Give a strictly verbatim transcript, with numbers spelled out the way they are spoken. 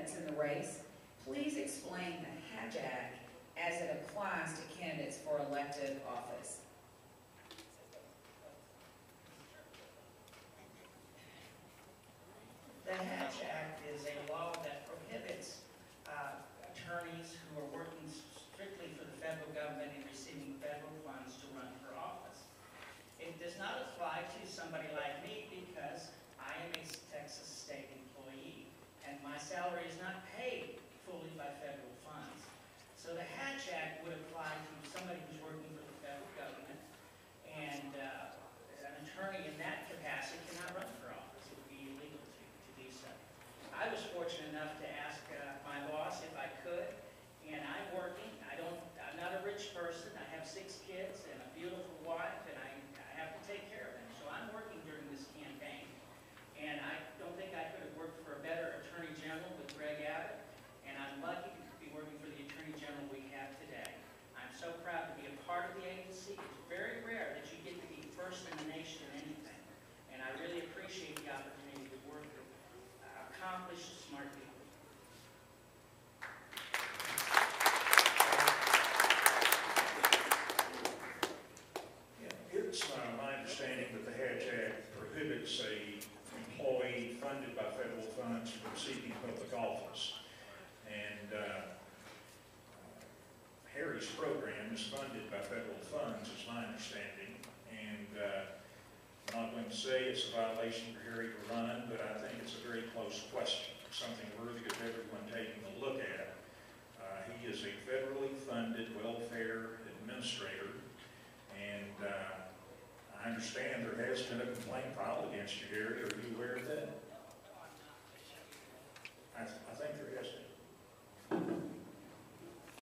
candidates in the race, please explain the Hatch Act as it applies to candidates for elective office. The Hatch Act is a law that prohibits uh, attorneys who are working strictly for the federal government and receiving federal funds to run for office. It does not apply to somebody like me because I am a Texas state employee and my salary is not paid fully by federal funds. So the Hatch Act would apply to somebody who's working for the federal government, and uh, an attorney in that capacity cannot run for office. It would be illegal to, to do so. I was fortunate enough to ask uh, my boss if I could, and I'm working. I don't, I'm not a rich person. I have six kids and a beautiful wife, and I, I have to take care of them. So I'm working during this campaign, and I don't think I could have worked for a better Attorney General with Greg Abbott, and I'm lucky to be working for the Attorney General we have today. I'm so proud to be a part of the agency. It's very rare that you get to be first in the nation in anything, and I really appreciate the opportunity to work with uh, accomplished, smart people. It's uh, my understanding that the Hatch Act prohibits a employee funded by federal funds from seeking public office. And uh, Harry's program is funded by federal funds, is my understanding. And uh, I'm not going to say it's a violation for Harry to run, but I think it's a very close question, something worthy of everyone taking a look at. Uh, he is a federally funded welfare administrator, and uh, I understand there has been a complaint filed against you, Harry,